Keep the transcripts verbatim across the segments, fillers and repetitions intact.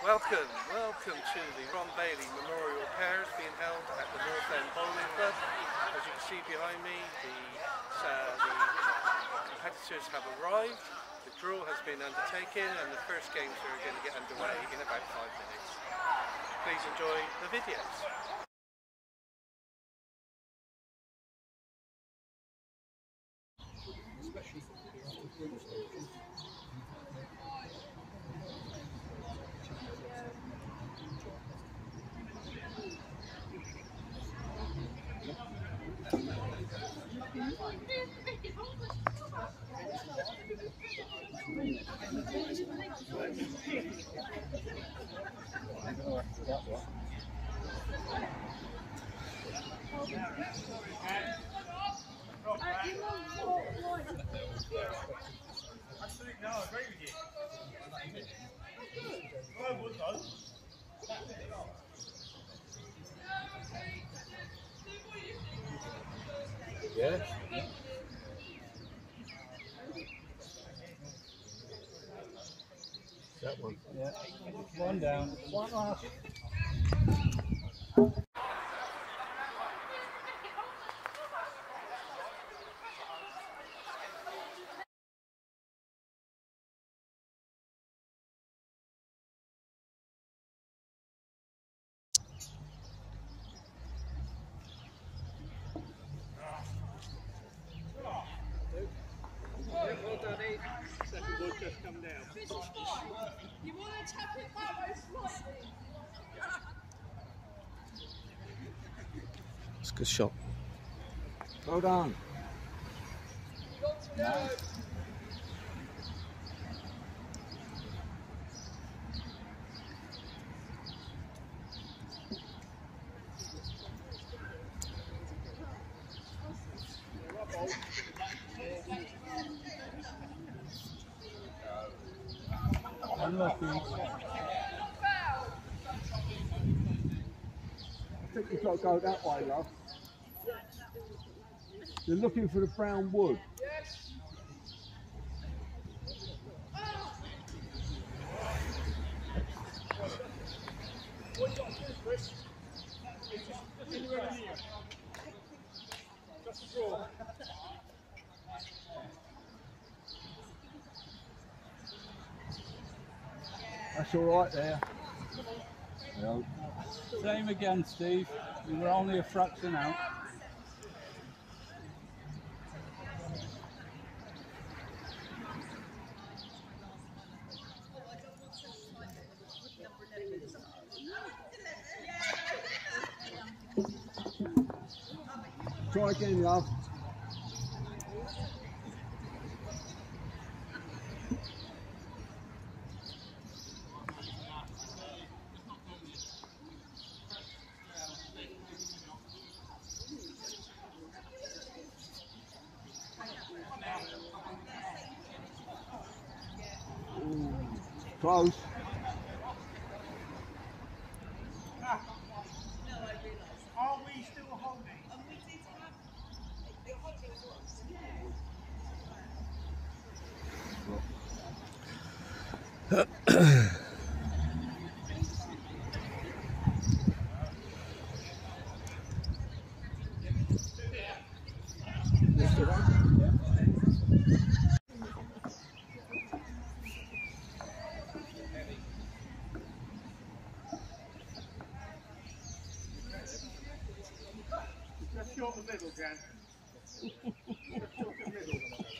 Welcome, welcome to the Ron Bailey Memorial Pairs being held at the North End Bowling Club. As you can see behind me, the, uh, the competitors have arrived, the draw has been undertaken and the first games are going to get underway in about five minutes. Please enjoy the videos. Absolutely, no, I agree with you. Well, I would though. Yeah. That one. Yeah. One down. One off. Well done, Ed. Second ball just come down. You want to tap it that way slightly? It's a good shot. Hold on. Got to go. Unlucky. Foul. I think you've got to go that way, love. You're looking for the brown wood. Yes. What you got to do, Chris, is just, just anywhere in here. Just a draw. That's all right there. No. Same again, Steve. We were only a fraction out. Try again, love. Ooh, close. Are we still holding? Just short the middle, Jan. Just short the middle.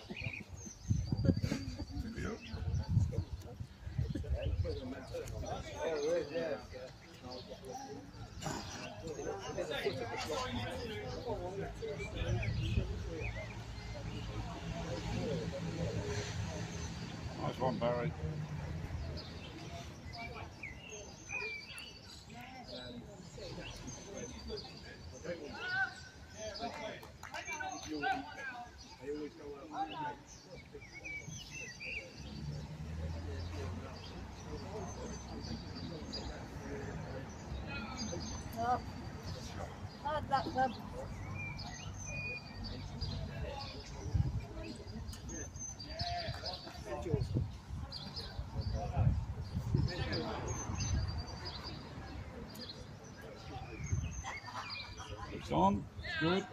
Nice one, Barry. Oh. Hard luck, love. on. Good.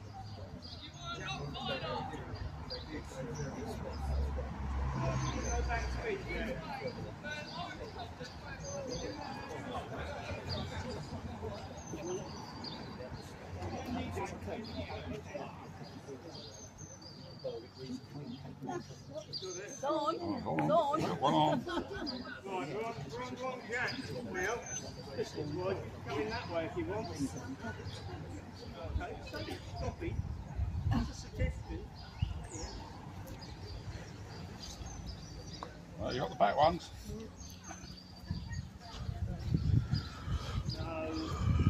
Go on. Oh, Go go on. on. One on. Right, we're on, we're on wrong jack. Well, this is good. Go in that way if you want. Okay, so stop it. That's a suggestion. Well, you got the back ones. No.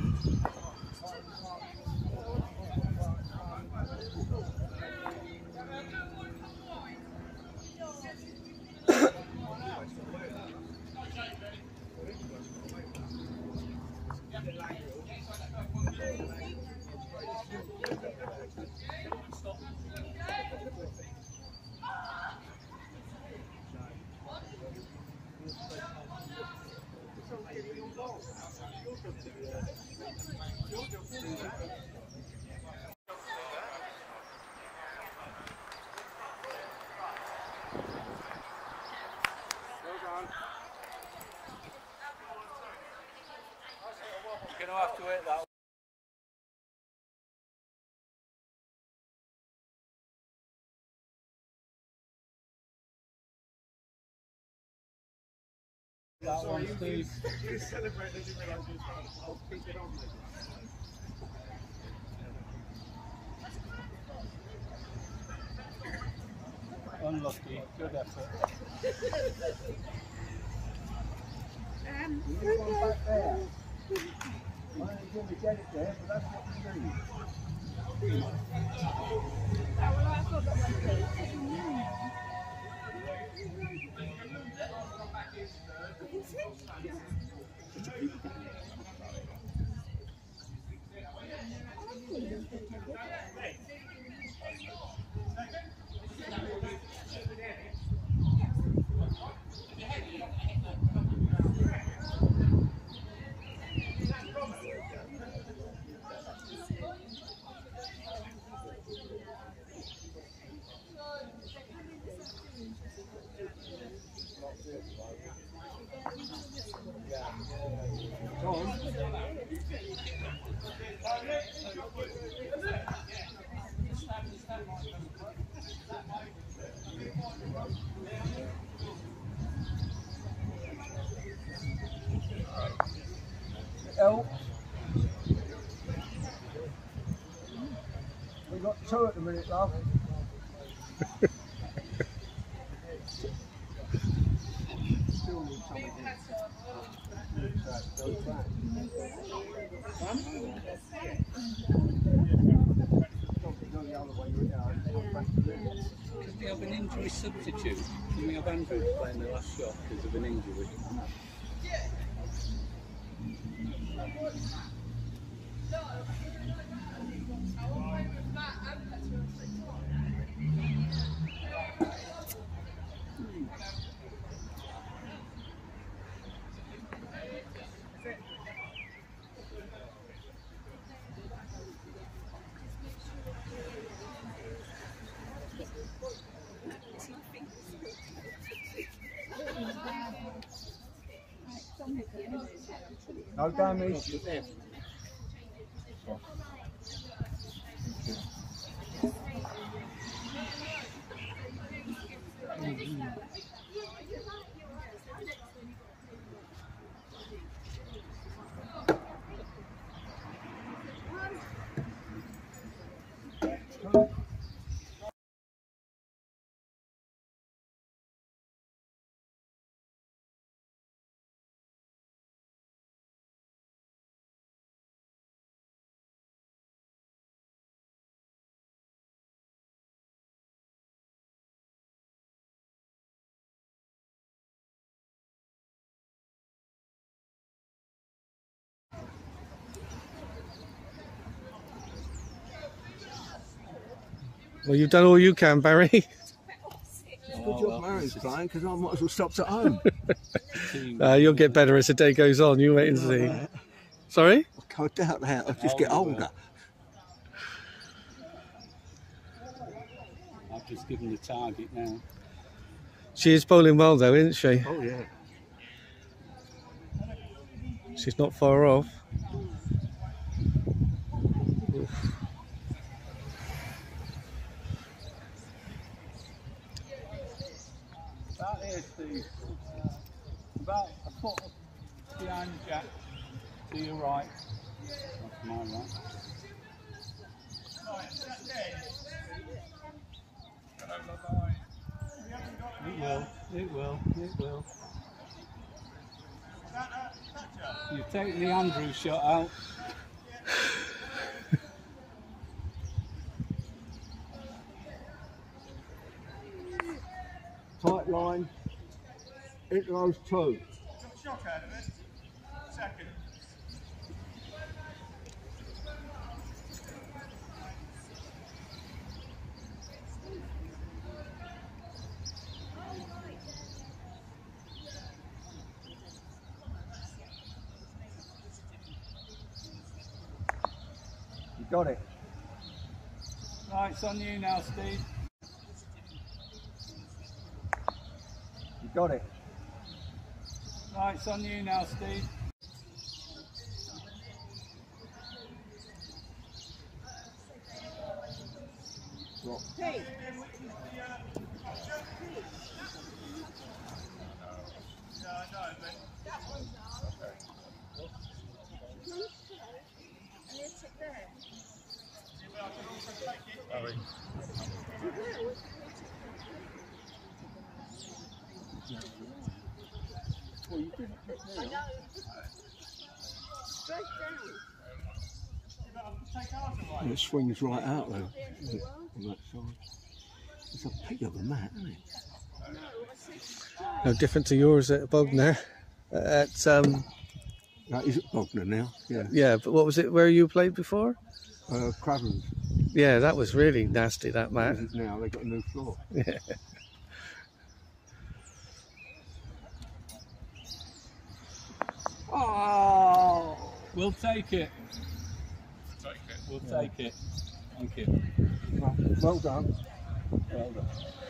You're going to have to hit that. That one, Steve. You celebrate that you realise you're done. I'll keep it on. Unlucky. Good effort. Um, There's one back there. I ain't going to get it there, but that's what we do. oh, well, I thought that one Help. We've got two at the minute, love. Still need something. Could we have an injury substitute? Can we have Andrew playing the last shot because of an injury? No damage. Well, you've done all you can, Barry. Good job Marion's playing, because I might as well stop at home. Uh, you'll get better as the day goes on. You wait and see. Sorry? I doubt that. I'll just get older. just given the target now. She is bowling well though, isn't she? Oh yeah. She's not far off. About here, Steve. About a foot behind Jack. To your right. That's my right. It will, it will, it will. You've taken the Andrew shot out. Tight line. It goes two. Shock out of it. Second. You got it. Right, it's on you now, Steve. You got it. Right, it's on you now, Steve. Hey. Well, you didn't hit me. I know. Straight down. And it swings right out though, on that side. It's a pig of a mat, isn't it? No different to yours at Bognor. At um, That is at Bognor now, yeah. yeah, but what was it? Where you played before? Uh, Cravens. Yeah, that was really nasty. That mat. This is now, they've got a new floor. Yeah. Oh! We'll take it. Take it. We'll take it. Thank you. Well, well done. Well done.